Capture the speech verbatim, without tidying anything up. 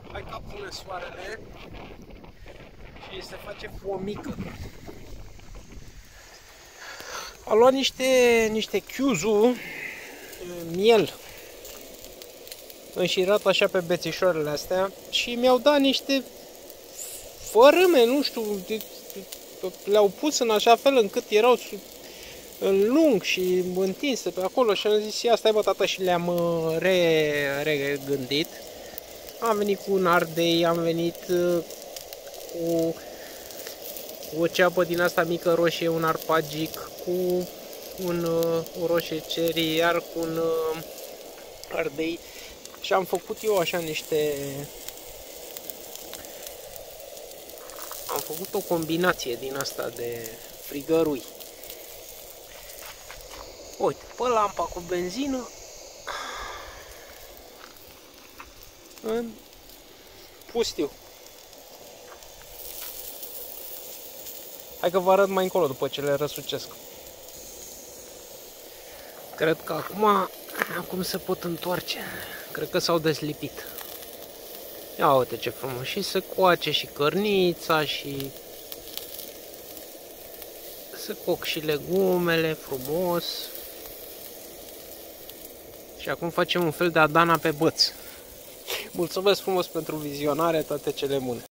Hai că pune soarele și se face fomică. Am luat niște, niște chiuzu, miel, înșirat așa pe bețișoarele astea și mi-au dat niște fărâme, nu știu, le-au pus în așa fel încât erau lung și întinse pe acolo și am zis, ia stai bă tată, și le-am re, regândit. Am venit cu un ardei, am venit cu o ceapă din asta mică roșie, un arpagic, cu un, o roșie cherry, iar cu un ardei și am făcut eu așa niște... Am făcut o combinație din asta de frigărui. Uite, pe lampa cu benzină în pustiu. Hai că vă arăt mai încolo după ce le răsucesc. Cred că acum, acum se pot întoarce. Cred că s-au deslipit. Ia uite ce frumos. Și se coace și cărnița și se coc și legumele frumos. Și acum facem un fel de Adana pe băț. Mulțumesc frumos pentru vizionare, toate cele bune.